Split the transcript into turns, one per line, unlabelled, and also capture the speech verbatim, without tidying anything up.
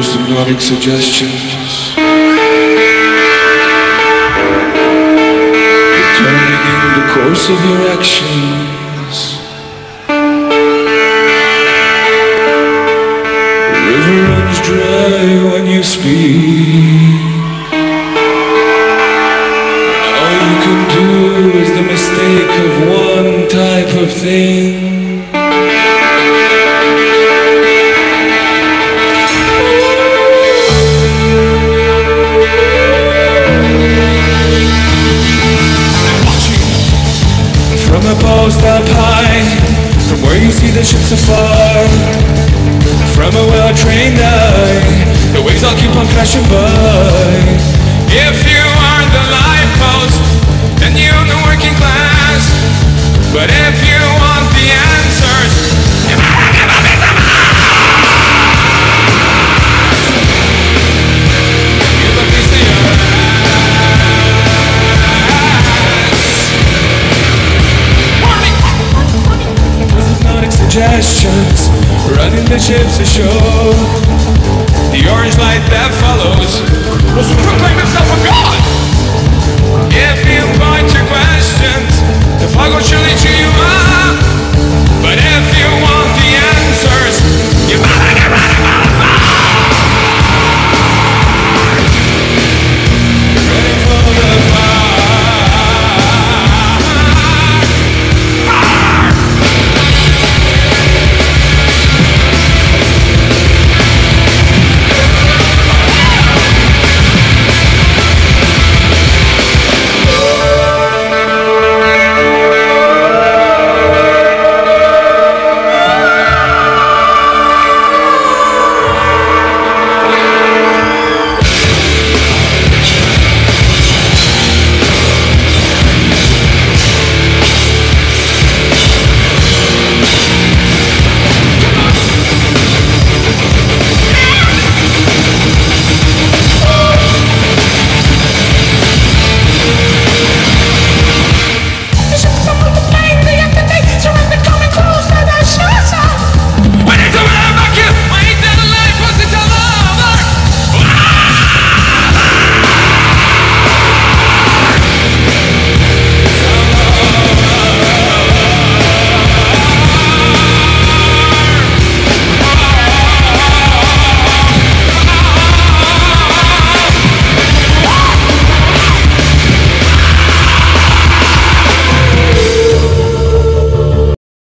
Post hypnotic suggestions, determining the course of your actions. The river runs dry when you speak. All you can do is the mistake of one type of thing. From a post up high, from where you see the ships afar, from a well-trained eye, the waves all keep on crashing by. If you are the life post, then you're the working class. But if you want the answers, you better give up in the give a piece of your suggestions, running the ships ashore. The orange light that follows will proclaim himself a god. If